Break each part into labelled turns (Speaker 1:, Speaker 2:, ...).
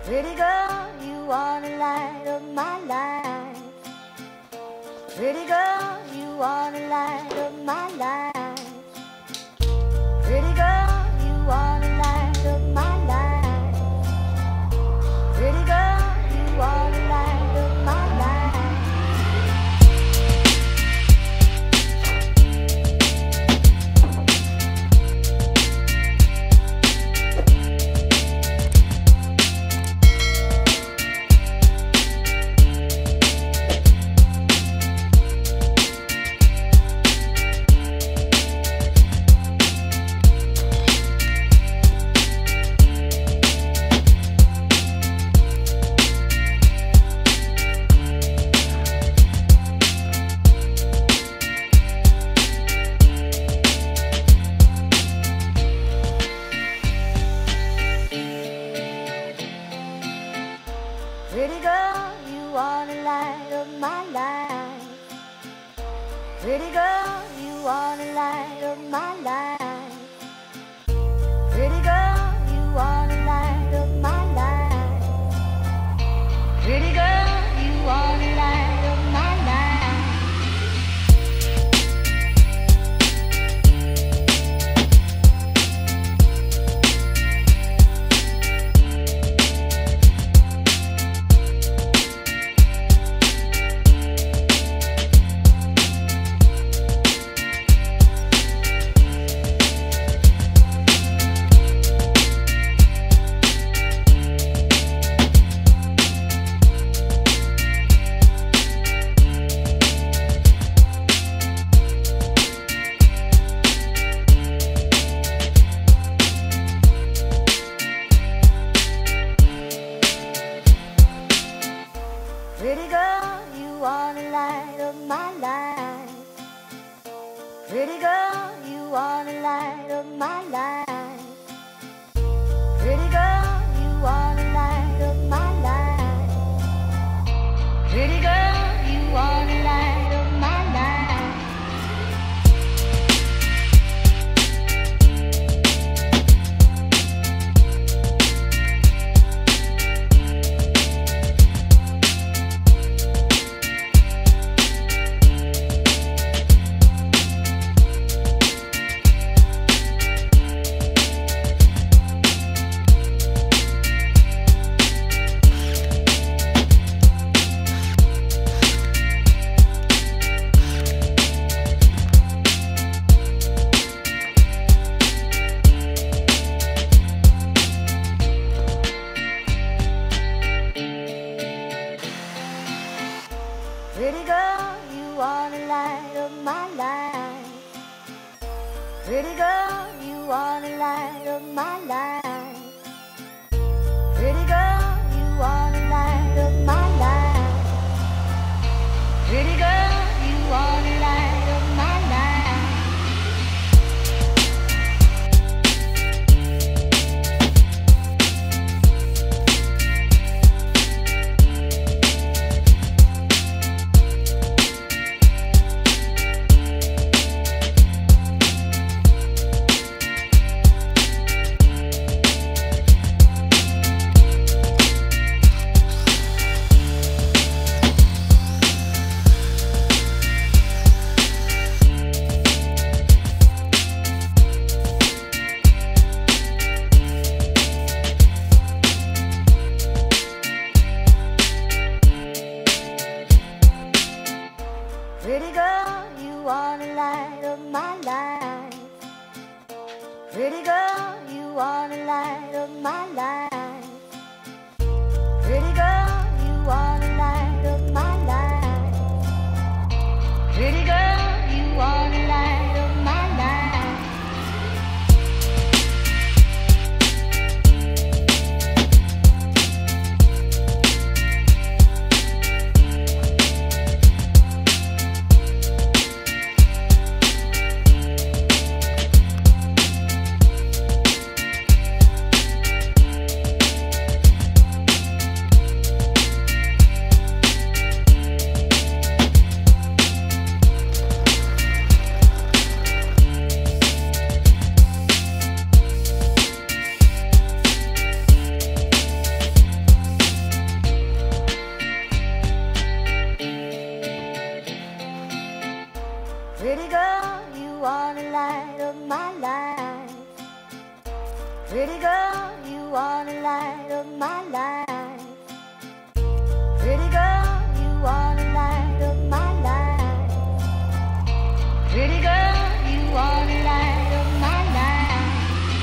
Speaker 1: Pretty girl, you are the light of my life. Pretty girl, you are the light of my life. Pretty girl, you are the light of my life. Pretty girl, you are the light of my life. Pretty girl, you are the light of my life. Pretty girl, you are the light of my life. Pretty girl, you are the light of my life. Pretty girl, you are the light of my life. Pretty girl, you are the light of my life. Pretty girl, you are the light of my life. Pretty girl, you are the light of my life. Pretty girl, you are the light of my life. Pretty girl, you are the light of my life. Pretty girl, you are the light of my life. Pretty girl, you are the light of my life. Pretty girl, you are the light of my life. Pretty girl, you are the light of my life. Pretty girl, you are the light of my life. Pretty girl, you are the light of my life. Pretty girl, you are the light of my life. light of my life. Pretty girl, you are the light of my life. Pretty girl, you are the light of my life.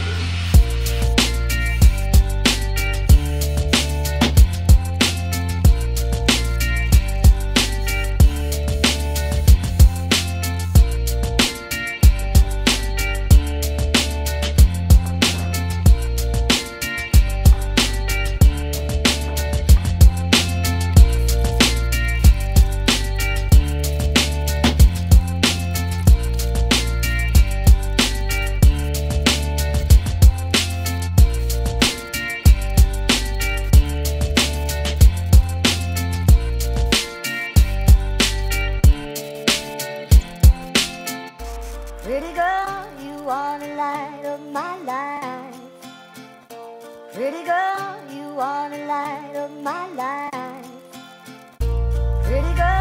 Speaker 1: Pretty girl, you are the light of my life. Pretty girl, you are the light of my life. Pretty girl.